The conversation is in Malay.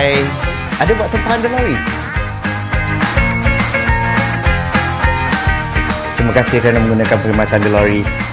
Hai. Ada buat tempahan Delori? Terima kasih kerana menggunakan perkhidmatan Delori.